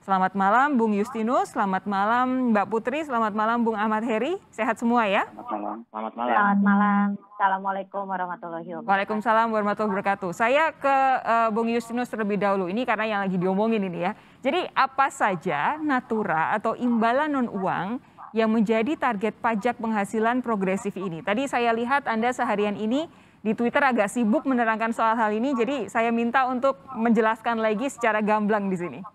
Selamat malam Bung Justinus, selamat malam Mbak Putri, selamat malam Bung Ahmad Heri. Sehat semua ya? Selamat malam. Selamat malam. Selamat malam. Assalamualaikum warahmatullahi wabarakatuh. Waalaikumsalam warahmatullahi wabarakatuh. Saya ke Bung Justinus terlebih dahulu. Ini karena yang lagi diomongin ini ya. Jadi apa saja natura atau imbalan non uang yang menjadi target pajak penghasilan progresif ini? Tadi saya lihat Anda seharian ini di Twitter agak sibuk menerangkan soal hal ini. Jadi saya minta untuk menjelaskan lagi secara gamblang di sini.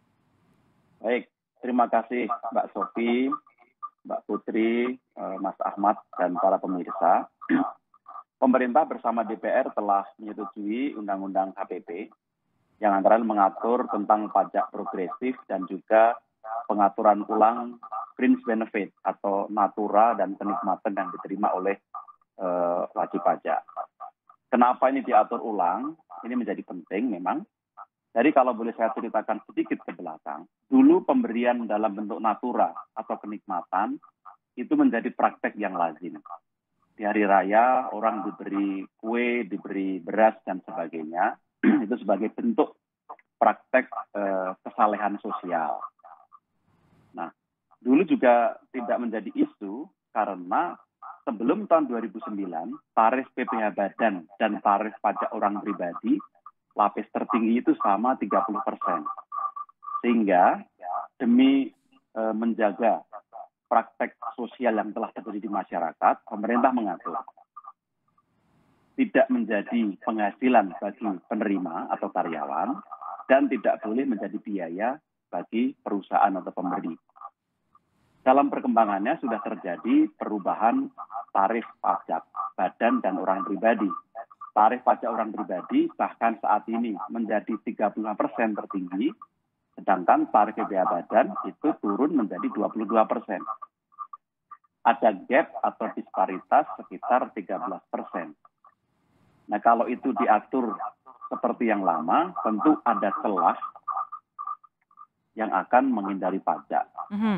Baik, terima kasih Mbak Sofi, Mbak Putri, Mas Ahmad, dan para pemirsa. Pemerintah bersama DPR telah menyetujui Undang-Undang HPP yang antara lain mengatur tentang pajak progresif dan juga pengaturan ulang fringe benefit atau natura dan kenikmatan yang diterima oleh wajib pajak. Kenapa ini diatur ulang? Ini menjadi penting memang. Jadi kalau boleh saya ceritakan sedikit ke belakang, dulu pemberian dalam bentuk natura atau kenikmatan itu menjadi praktek yang lazim. Di hari raya orang diberi kue, diberi beras dan sebagainya, itu sebagai bentuk praktek kesalehan sosial. Nah, dulu juga tidak menjadi isu karena sebelum tahun 2009, tarif PPh badan dan tarif pajak orang pribadi lapis tertinggi itu sama 30%. Sehingga demi menjaga praktek sosial yang telah terjadi di masyarakat, pemerintah mengatur tidak menjadi penghasilan bagi penerima atau karyawan dan tidak boleh menjadi biaya bagi perusahaan atau pemberi. Dalam perkembangannya sudah terjadi perubahan tarif pajak badan dan orang pribadi. Tarif pajak orang pribadi bahkan saat ini menjadi 35% tertinggi, sedangkan tarif PPh badan itu turun menjadi 22%. Ada gap atau disparitas sekitar 13%. Nah, kalau itu diatur seperti yang lama, tentu ada celah yang akan menghindari pajak.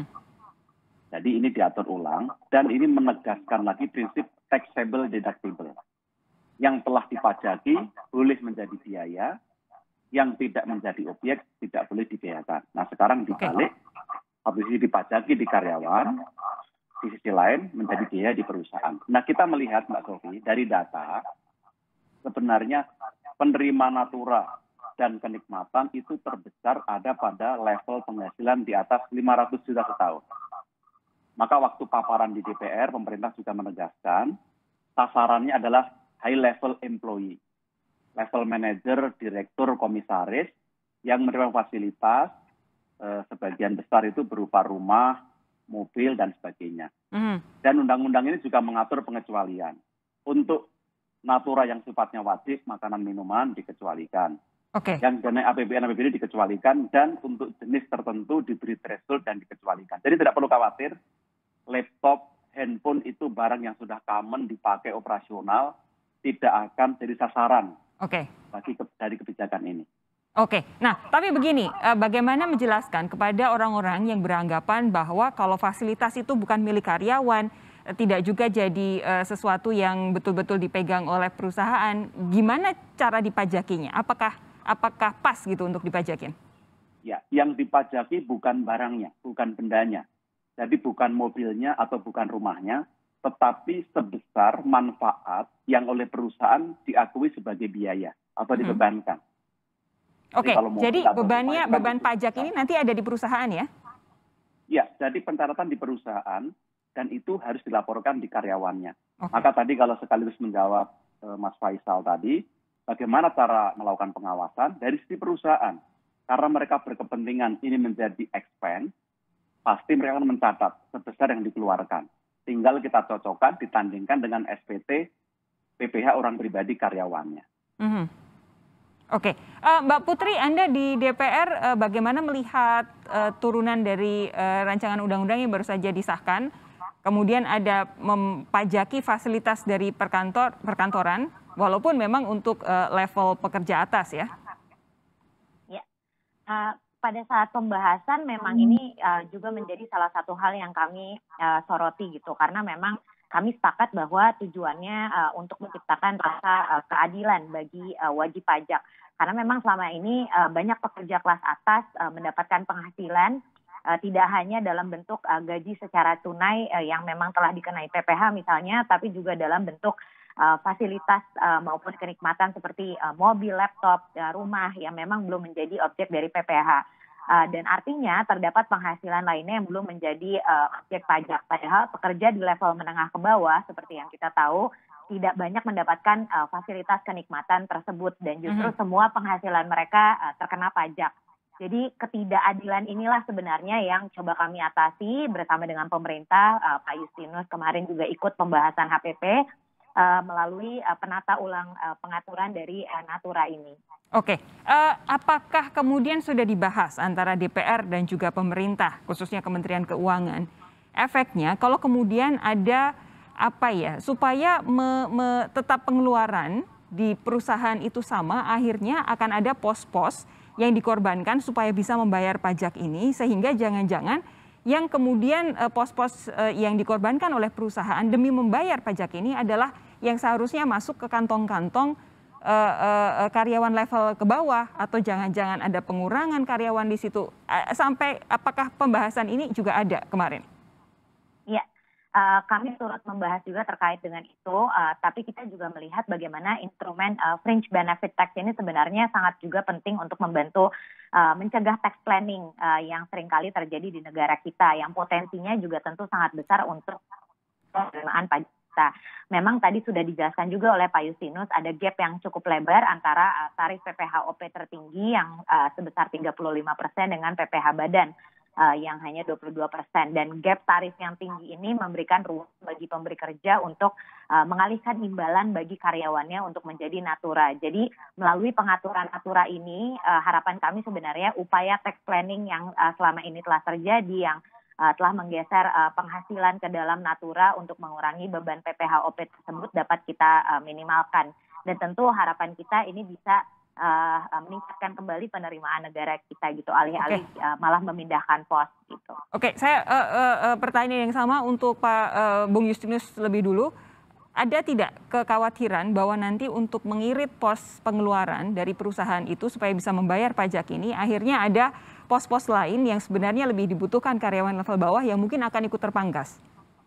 Jadi ini diatur ulang dan ini menegaskan lagi prinsip taxable deductible. Yang telah dipajaki boleh menjadi biaya, yang tidak menjadi objek tidak boleh dibiayakan. Nah sekarang dibalik, habis ini dipajaki di karyawan, di sisi lain menjadi biaya di perusahaan. Nah kita melihat Mbak Sofi dari data, sebenarnya penerima natura dan kenikmatan itu terbesar ada pada level penghasilan di atas 500 juta setahun. Maka waktu paparan di DPR, pemerintah juga menegaskan sasarannya adalah high level employee, level manager, direktur, komisaris yang menerima fasilitas sebagian besar itu berupa rumah, mobil dan sebagainya. Dan undang-undang ini juga mengatur pengecualian. Untuk natura yang sifatnya wajib, makanan minuman dikecualikan. Yang dana APBN dikecualikan dan untuk jenis tertentu diberi threshold dan dikecualikan. Jadi tidak perlu khawatir, laptop, handphone itu barang yang sudah common dipakai operasional, tidak akan jadi sasaran dari kebijakan ini. Nah tapi begini, bagaimana menjelaskan kepada orang-orang yang beranggapan bahwa kalau fasilitas itu bukan milik karyawan, tidak juga jadi sesuatu yang betul-betul dipegang oleh perusahaan, gimana cara dipajakinya? Apakah pas gitu untuk dipajakin? Ya, yang dipajaki bukan barangnya, bukan bendanya. Jadi bukan mobilnya atau bukan rumahnya, tetapi sebesar manfaat yang oleh perusahaan diakui sebagai biaya atau dibebankan. Jadi beban pajak ini nanti ada di perusahaan ya? Ya, jadi pencatatan di perusahaan dan itu harus dilaporkan di karyawannya. Maka tadi kalau sekaligus menjawab Mas Faisal tadi, bagaimana cara melakukan pengawasan dari sisi perusahaan? Karena mereka berkepentingan ini menjadi expense, pasti mereka akan mencatat sebesar yang dikeluarkan. Tinggal kita cocokkan, ditandingkan dengan SPT PPh orang pribadi karyawannya. Mbak Putri, Anda di DPR bagaimana melihat turunan dari rancangan undang-undang yang baru saja disahkan, kemudian ada mempajaki fasilitas dari perkantoran, walaupun memang untuk level pekerja atas ya? Ya, pada saat pembahasan memang ini juga menjadi salah satu hal yang kami soroti gitu, karena memang kami sepakat bahwa tujuannya untuk menciptakan rasa keadilan bagi wajib pajak. Karena memang selama ini banyak pekerja kelas atas mendapatkan penghasilan tidak hanya dalam bentuk gaji secara tunai yang memang telah dikenai PPh misalnya, tapi juga dalam bentuk fasilitas maupun kenikmatan seperti mobil, laptop, rumah yang memang belum menjadi objek dari PPh. Dan artinya terdapat penghasilan lainnya yang belum menjadi objek pajak. Padahal pekerja di level menengah ke bawah seperti yang kita tahu tidak banyak mendapatkan fasilitas kenikmatan tersebut dan justru semua penghasilan mereka terkena pajak. Jadi ketidakadilan inilah sebenarnya yang coba kami atasi bersama dengan pemerintah. Pak Justinus kemarin juga ikut pembahasan HPP melalui penata ulang pengaturan dari Natura ini. Oke, apakah kemudian sudah dibahas antara DPR dan juga pemerintah, khususnya Kementerian Keuangan, efeknya kalau kemudian ada supaya tetap pengeluaran di perusahaan itu sama, akhirnya akan ada pos-pos yang dikorbankan supaya bisa membayar pajak ini, sehingga jangan-jangan yang kemudian pos-pos yang dikorbankan oleh perusahaan demi membayar pajak ini adalah yang seharusnya masuk ke kantong-kantong karyawan level ke bawah, atau jangan-jangan ada pengurangan karyawan di situ. Sampai apakah pembahasan ini juga ada kemarin? Iya. Kami turut membahas juga terkait dengan itu, tapi kita juga melihat bagaimana instrumen fringe benefit tax ini sebenarnya sangat juga penting untuk membantu mencegah tax planning yang seringkali terjadi di negara kita, yang potensinya juga tentu sangat besar untuk penerimaan pajak kita. Memang tadi sudah dijelaskan juga oleh Pak Justinus, ada gap yang cukup lebar antara tarif PPh-OP tertinggi yang sebesar 35% dengan PPh badan yang hanya 22%, dan gap tarif yang tinggi ini memberikan ruang bagi pemberi kerja untuk mengalihkan imbalan bagi karyawannya untuk menjadi Natura. Jadi melalui pengaturan Natura ini harapan kami sebenarnya upaya tax planning yang selama ini telah terjadi, yang telah menggeser penghasilan ke dalam Natura untuk mengurangi beban PPh-OP tersebut dapat kita minimalkan. Dan tentu harapan kita ini bisa meningkatkan kembali penerimaan negara kita gitu, alih-alih malah memindahkan pos gitu. Oke, saya pertanyaan yang sama untuk Pak Bung Justinus lebih dulu. Ada tidak kekhawatiran bahwa nanti untuk mengirit pos pengeluaran dari perusahaan itu supaya bisa membayar pajak ini, akhirnya ada pos-pos lain yang sebenarnya lebih dibutuhkan karyawan level bawah yang mungkin akan ikut terpangkas?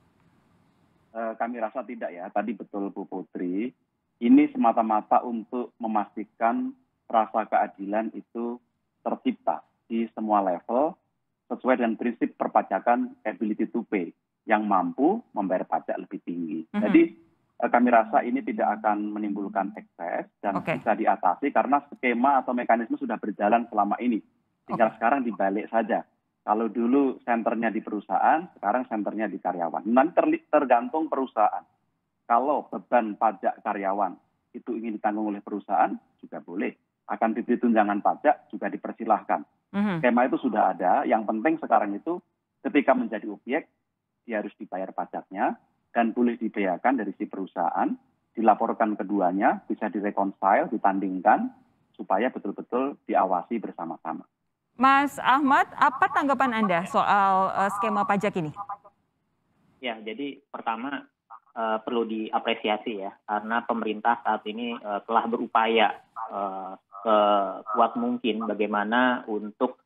Kami rasa tidak ya. Tadi betul Bu Putri. Ini semata-mata untuk memastikan rasa keadilan itu tercipta di semua level sesuai dengan prinsip perpajakan ability to pay yang mampu membayar pajak lebih tinggi. Jadi kami rasa ini tidak akan menimbulkan ekses dan bisa diatasi karena skema atau mekanisme sudah berjalan selama ini. Tinggal sekarang dibalik saja. Kalau dulu senternya di perusahaan, sekarang senternya di karyawan. Nanti tergantung perusahaan. Kalau beban pajak karyawan itu ingin ditanggung oleh perusahaan, juga boleh. Akan diberi tunjangan pajak, juga dipersilahkan. Skema itu sudah ada. Yang penting sekarang itu ketika menjadi objek, dia harus dibayar pajaknya, dan boleh dibayarkan dari si perusahaan, dilaporkan keduanya, bisa direkonsile, ditandingkan, supaya betul-betul diawasi bersama-sama. Mas Ahmad, apa tanggapan Anda soal skema pajak ini? Ya, jadi pertama, perlu diapresiasi ya, karena pemerintah saat ini telah berupaya sekuat mungkin bagaimana untuk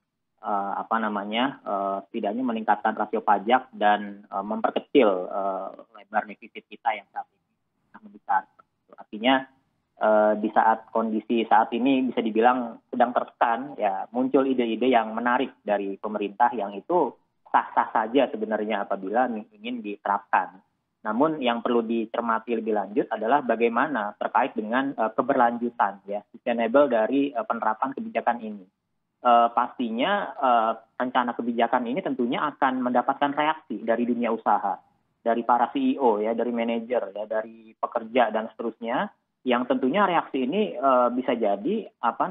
setidaknya meningkatkan rasio pajak dan memperkecil lebar defisit kita yang saat ini sangat besar. Artinya di saat kondisi saat ini bisa dibilang sedang tertekan, ya muncul ide-ide yang menarik dari pemerintah yang itu sah-sah saja sebenarnya apabila ingin diterapkan. Namun yang perlu dicermati lebih lanjut adalah bagaimana terkait dengan keberlanjutan, ya, sustainable dari penerapan kebijakan ini. Pastinya rencana kebijakan ini tentunya akan mendapatkan reaksi dari dunia usaha, dari para CEO, ya, dari manajer, ya, dari pekerja dan seterusnya, yang tentunya reaksi ini bisa jadi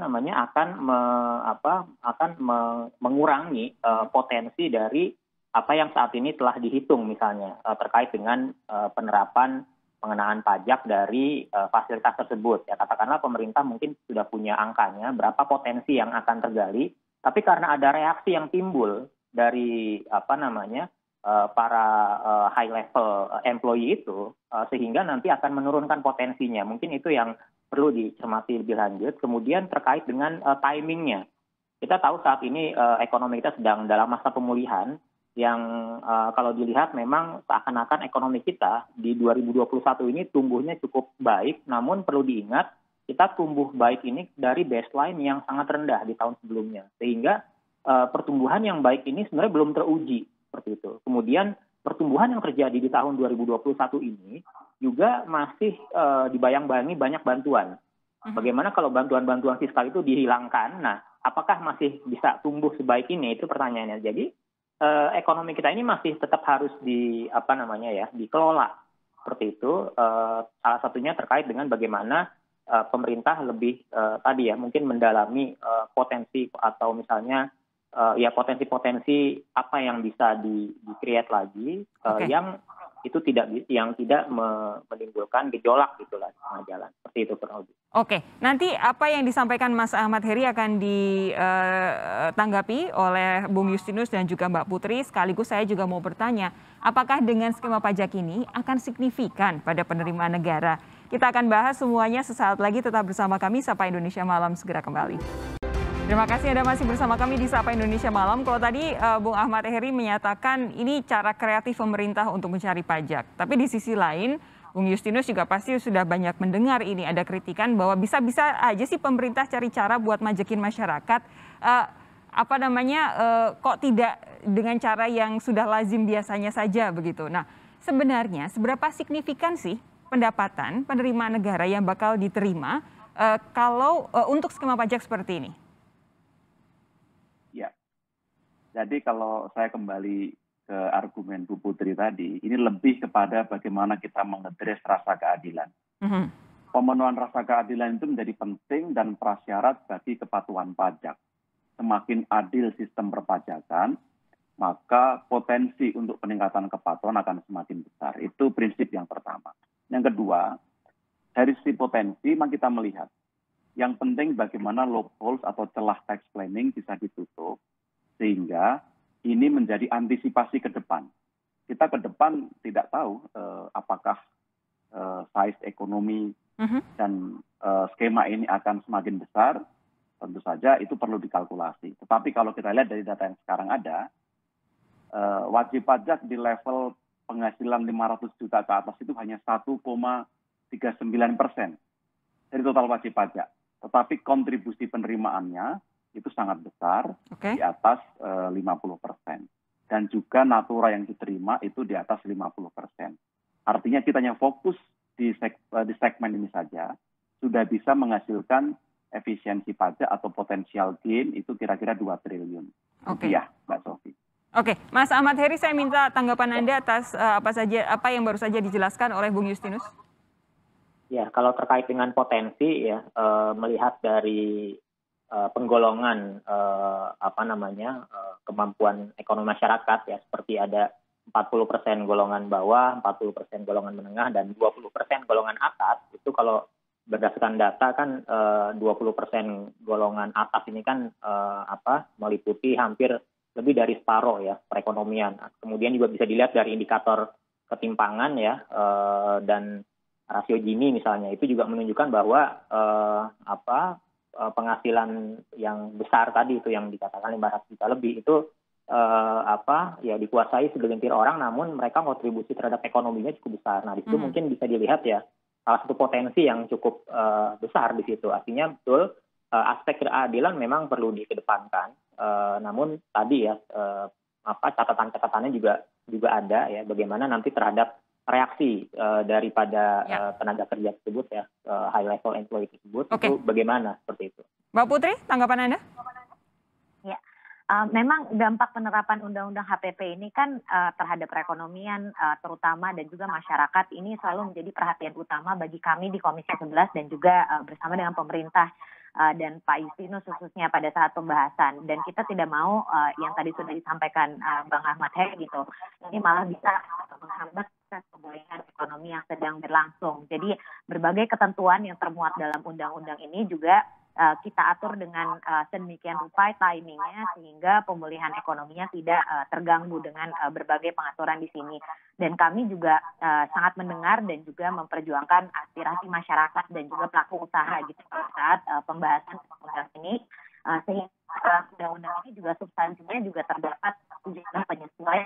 akan mengurangi potensi dari apa yang saat ini telah dihitung misalnya terkait dengan penerapan pengenaan pajak dari fasilitas tersebut. Ya, katakanlah pemerintah mungkin sudah punya angkanya berapa potensi yang akan tergali, tapi karena ada reaksi yang timbul dari para high level employee itu, sehingga nanti akan menurunkan potensinya. Mungkin itu yang perlu dicermati lebih lanjut. Kemudian terkait dengan timingnya, kita tahu saat ini ekonomi kita sedang dalam masa pemulihan yang kalau dilihat memang seakan-akan ekonomi kita di 2021 ini tumbuhnya cukup baik, namun perlu diingat kita tumbuh baik ini dari baseline yang sangat rendah di tahun sebelumnya, sehingga pertumbuhan yang baik ini sebenarnya belum teruji seperti itu. Kemudian pertumbuhan yang terjadi di tahun 2021 ini juga masih dibayang-bayangi banyak bantuan. Bagaimana kalau bantuan-bantuan fiskal itu dihilangkan? Nah, apakah masih bisa tumbuh sebaik ini? Itu pertanyaannya. Jadi ekonomi kita ini masih tetap harus dikelola seperti itu. Salah satunya terkait dengan bagaimana pemerintah lebih tadi ya mungkin mendalami potensi atau misalnya potensi-potensi apa yang bisa di-create lagi yang itu tidak menimbulkan gejolak gitulah di tengah jalan. Seperti itu kurang lebih. Oke, nanti apa yang disampaikan Mas Ahmad Heri akan ditanggapi oleh Bung Justinus dan juga Mbak Putri. Sekaligus saya juga mau bertanya, apakah dengan skema pajak ini akan signifikan pada penerimaan negara? Kita akan bahas semuanya sesaat lagi, tetap bersama kami. Sapa Indonesia Malam segera kembali. Terima kasih Anda masih bersama kami di Sapa Indonesia Malam. Kalau tadi Bung Ahmad Heri menyatakan ini cara kreatif pemerintah untuk mencari pajak. Tapi di sisi lain, Bung Justinus juga pasti sudah banyak mendengar ini ada kritikan bahwa bisa-bisa aja sih pemerintah cari cara buat majekin masyarakat. Kok tidak dengan cara yang sudah lazim biasanya saja begitu. Nah, sebenarnya seberapa signifikan sih pendapatan penerimaan negara yang bakal diterima kalau untuk skema pajak seperti ini? Ya, jadi kalau saya kembali ke argumen Bu Putri tadi, ini lebih kepada bagaimana kita mengedres rasa keadilan. Pemenuhan rasa keadilan itu menjadi penting dan prasyarat bagi kepatuhan pajak. Semakin adil sistem perpajakan, maka potensi untuk peningkatan kepatuhan akan semakin besar. Itu prinsip yang pertama. Yang kedua, dari sisi potensi, maka kita melihat yang penting bagaimana loopholes atau celah tax planning bisa ditutup, sehingga ini menjadi antisipasi ke depan. Kita ke depan tidak tahu apakah size ekonomi dan skema ini akan semakin besar, tentu saja itu perlu dikalkulasi. Tetapi kalau kita lihat dari data yang sekarang ada, wajib pajak di level penghasilan 500 juta ke atas itu hanya 1,39% dari total wajib pajak. Tetapi kontribusi penerimaannya itu sangat besar, di atas 50%. Dan juga natura yang diterima itu di atas 50%. Artinya kita yang fokus di segmen ini saja, sudah bisa menghasilkan efisiensi pajak atau potensial gain itu kira-kira 2 triliun rupiah, Mbak Sofi. Oke, Mas Ahmad Heri, saya minta tanggapan Anda atas apa yang baru saja dijelaskan oleh Bung Justinus. Ya, kalau terkait dengan potensi ya, melihat dari penggolongan kemampuan ekonomi masyarakat ya, seperti ada 40% golongan bawah, 40% golongan menengah, dan 20% golongan atas. Itu kalau berdasarkan data kan 20% golongan atas ini kan meliputi hampir lebih dari separuh ya perekonomian. Kemudian juga bisa dilihat dari indikator ketimpangan ya, dan rasio Gini misalnya, itu juga menunjukkan bahwa penghasilan yang besar tadi itu yang dikatakan 500 juta lebih itu dikuasai segelintir orang, namun mereka kontribusi terhadap ekonominya cukup besar. Nah, di situ mungkin bisa dilihat ya salah satu potensi yang cukup besar di situ. Artinya betul aspek keadilan memang perlu dikedepankan. Namun tadi ya catatan-catatannya juga ada ya, bagaimana nanti terhadap reaksi daripada tenaga kerja tersebut ya, high level employee tersebut, itu bagaimana seperti itu. Mbak Putri, tanggapan Anda? Ya, memang dampak penerapan Undang-Undang HPP ini kan terhadap perekonomian terutama dan juga masyarakat ini selalu menjadi perhatian utama bagi kami di Komisi 11 dan juga bersama dengan pemerintah dan Pak Justinus khususnya pada saat pembahasan. Dan kita tidak mau yang tadi sudah disampaikan Bang Ahmad Heri gitu, ini malah bisa menghambat pemulihan ekonomi yang sedang berlangsung. Jadi berbagai ketentuan yang termuat dalam undang-undang ini juga kita atur dengan sedemikian rupa timingnya sehingga pemulihan ekonominya tidak terganggu dengan berbagai pengaturan di sini. Dan kami juga sangat mendengar dan juga memperjuangkan aspirasi masyarakat dan juga pelaku usaha gitu saat pembahasan undang ini, sehingga undang-undang ini juga substansinya juga terdapat sejumlah penyesuaian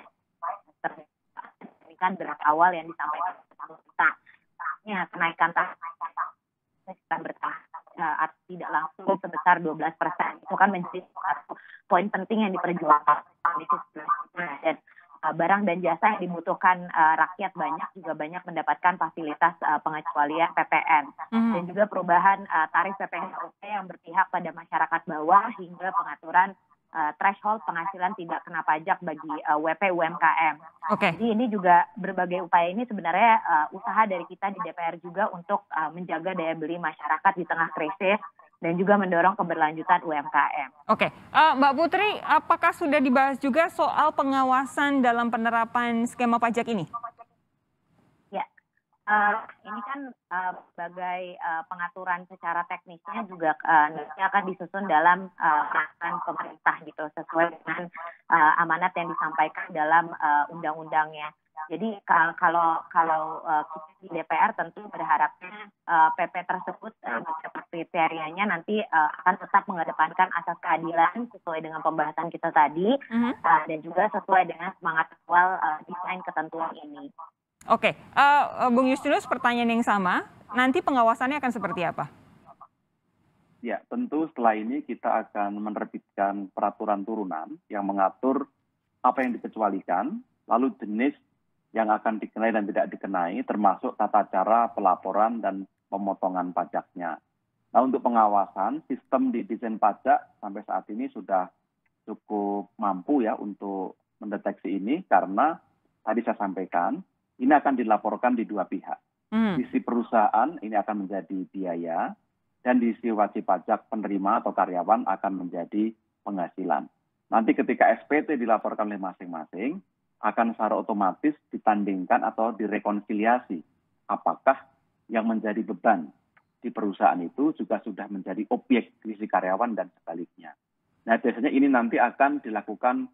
kan draft awal yang disampaikan pemerintah. Ya, kenaikan tarif kita bertahap tidak langsung sebesar 12%. Itu kan menjadi satu poin penting yang diperjuangkan. Dan barang dan jasa yang dibutuhkan rakyat juga banyak mendapatkan fasilitas pengecualian PPN. Dan juga perubahan tarif PPN yang berpihak pada masyarakat bawah hingga pengaturan threshold penghasilan tidak kena pajak bagi WP UMKM. Jadi ini juga berbagai upaya ini sebenarnya usaha dari kita di DPR juga untuk menjaga daya beli masyarakat di tengah krisis dan juga mendorong keberlanjutan UMKM. Mbak Putri, apakah sudah dibahas juga soal pengawasan dalam penerapan skema pajak ini? Ini kan sebagai pengaturan secara teknisnya juga nanti akan disusun dalam peraturan pemerintah gitu sesuai dengan amanat yang disampaikan dalam undang-undangnya. Jadi kalau kita di DPR tentu berharapnya PP tersebut kriterianya nanti akan tetap mengedepankan asas keadilan sesuai dengan pembahasan kita tadi dan juga sesuai dengan semangat awal desain ketentuan ini. Bung Justinus, pertanyaan yang sama, nanti pengawasannya akan seperti apa? Ya, tentu setelah ini kita akan menerbitkan peraturan turunan yang mengatur apa yang dikecualikan, lalu jenis yang akan dikenai dan tidak dikenai, termasuk tata cara pelaporan dan pemotongan pajaknya. Nah, untuk pengawasan, sistem di Dijen Pajak sampai saat ini sudah cukup mampu ya untuk mendeteksi ini, karena tadi saya sampaikan, ini akan dilaporkan di dua pihak. Sisi perusahaan ini akan menjadi biaya, dan di sisi wajib pajak penerima atau karyawan akan menjadi penghasilan. Nanti ketika SPT dilaporkan oleh masing-masing, akan secara otomatis ditandingkan atau direkonsiliasi. Apakah yang menjadi beban di perusahaan itu juga sudah menjadi objek di sisi karyawan dan sebaliknya. Nah, biasanya ini nanti akan dilakukan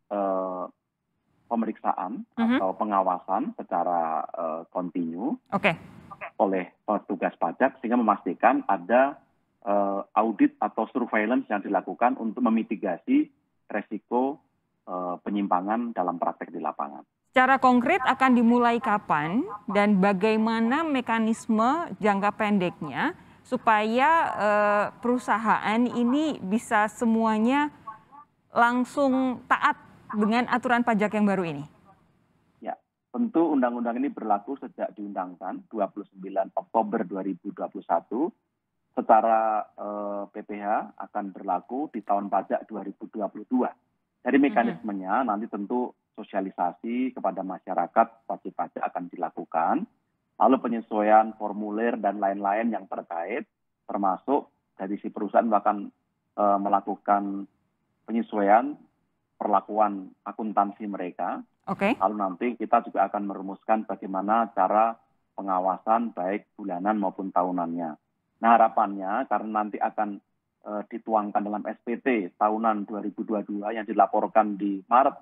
pemeriksaan atau pengawasan secara kontinu oleh petugas pajak sehingga memastikan ada audit atau surveillance yang dilakukan untuk memitigasi resiko penyimpangan dalam praktek di lapangan. Secara konkret akan dimulai kapan dan bagaimana mekanisme jangka pendeknya supaya perusahaan ini bisa semuanya langsung taat dengan aturan pajak yang baru ini? Ya, tentu undang-undang ini berlaku sejak diundangkan 29 Oktober 2021. Secara PPh akan berlaku di tahun pajak 2022. Dari mekanismenya nanti tentu sosialisasi kepada masyarakat wajib pajak akan dilakukan. Lalu penyesuaian formulir dan lain-lain yang terkait, termasuk dari si perusahaan akan melakukan penyesuaian perlakuan akuntansi mereka. Lalu nanti kita juga akan merumuskan bagaimana cara pengawasan baik bulanan maupun tahunannya. Nah, harapannya karena nanti akan dituangkan dalam SPT tahunan 2022 yang dilaporkan di Maret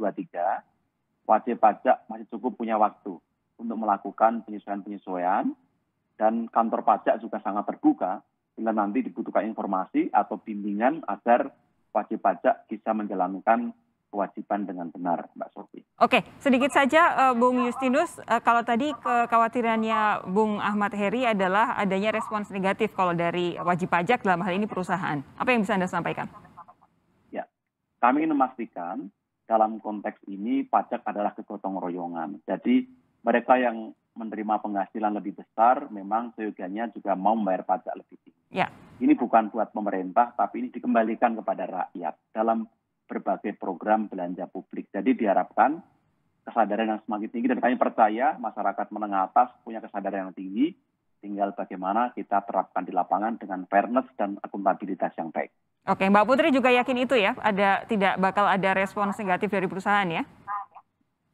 2023, wajib pajak masih cukup punya waktu untuk melakukan penyesuaian-penyesuaian, dan kantor pajak juga sangat terbuka bila nanti dibutuhkan informasi atau bimbingan agar wajib pajak bisa menjalankan kewajiban dengan benar, Mbak Sofi. Sedikit saja Bung Justinus, kalau tadi kekhawatirannya Bung Ahmad Heri adalah adanya respons negatif kalau dari wajib pajak dalam hal ini perusahaan. Apa yang bisa Anda sampaikan? Ya, kami ingin memastikan dalam konteks ini pajak adalah kegotong royongan. Jadi mereka yang menerima penghasilan lebih besar memang seyogianya juga mau membayar pajak lebih tinggi. Ini bukan buat pemerintah, tapi ini dikembalikan kepada rakyat dalam berbagai program belanja publik. Jadi diharapkan kesadaran yang semakin tinggi, dan kami percaya masyarakat menengah atas punya kesadaran yang tinggi, tinggal bagaimana kita terapkan di lapangan dengan fairness dan akuntabilitas yang baik. Mbak Putri juga yakin itu ya, tidak bakal ada respons negatif dari perusahaan ya?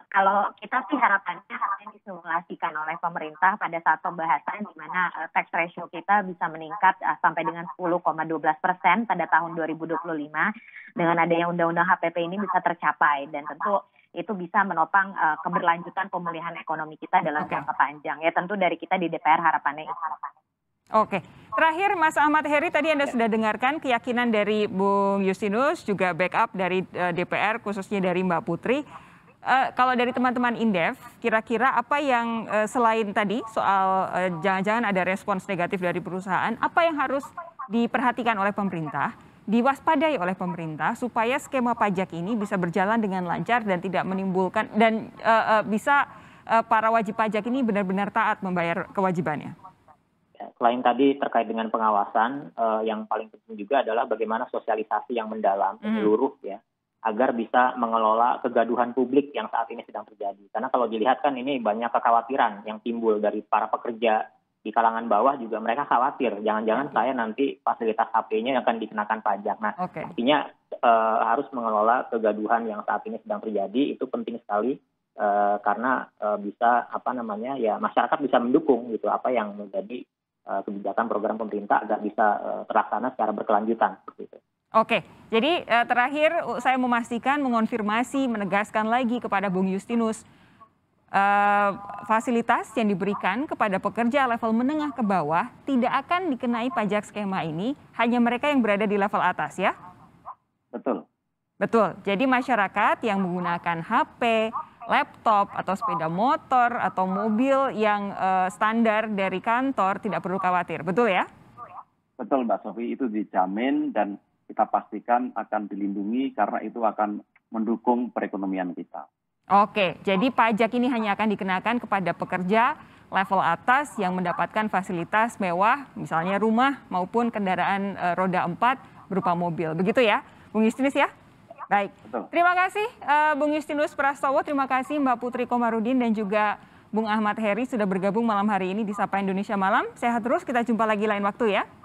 Kalau kita sih harapannya akan disimulasikan oleh pemerintah pada saat pembahasan di mana tax ratio kita bisa meningkat sampai dengan 10,12% pada tahun 2025 dengan adanya undang-undang HPP ini bisa tercapai dan tentu itu bisa menopang keberlanjutan pemulihan ekonomi kita dalam jangka panjang. Ya tentu dari kita di DPR harapannya itu. Oke, terakhir Mas Ahmad Heri, tadi Anda sudah dengarkan keyakinan dari Bung Justinus, juga backup dari DPR, khususnya dari Mbak Putri. Kalau dari teman-teman Indef, kira-kira apa yang selain tadi soal jangan-jangan ada respons negatif dari perusahaan, apa yang harus diperhatikan oleh pemerintah, diwaspadai oleh pemerintah supaya skema pajak ini bisa berjalan dengan lancar dan tidak menimbulkan, dan bisa para wajib pajak ini benar-benar taat membayar kewajibannya? Selain tadi terkait dengan pengawasan, yang paling penting juga adalah bagaimana sosialisasi yang mendalam menyeluruh ya, agar bisa mengelola kegaduhan publik yang saat ini sedang terjadi. Karena kalau dilihat kan ini banyak kekhawatiran yang timbul dari para pekerja di kalangan bawah juga, mereka khawatir jangan-jangan saya nanti fasilitas HP-nya akan dikenakan pajak. Nah, artinya harus mengelola kegaduhan yang saat ini sedang terjadi, itu penting sekali. Karena bisa masyarakat bisa mendukung gitu apa yang menjadi kebijakan program pemerintah agar bisa terlaksana secara berkelanjutan seperti itu. Oke, jadi terakhir saya memastikan, mengonfirmasi, menegaskan lagi kepada Bung Justinus, fasilitas yang diberikan kepada pekerja level menengah ke bawah tidak akan dikenai pajak skema ini, hanya mereka yang berada di level atas ya? Betul. Betul, jadi masyarakat yang menggunakan HP, laptop atau sepeda motor atau mobil yang standar dari kantor tidak perlu khawatir, betul ya? Betul Mbak Sofi, itu dijamin dan kita pastikan akan dilindungi karena itu akan mendukung perekonomian kita. Oke, jadi pajak ini hanya akan dikenakan kepada pekerja level atas yang mendapatkan fasilitas mewah, misalnya rumah maupun kendaraan roda 4 berupa mobil, begitu ya Bung Justinus ya? Baik, terima kasih Bung Justinus Prastowo, terima kasih Mbak Putri Komarudin dan juga Bung Ahmad Heri sudah bergabung malam hari ini di Sapa Indonesia Malam. Sehat terus, kita jumpa lagi lain waktu ya.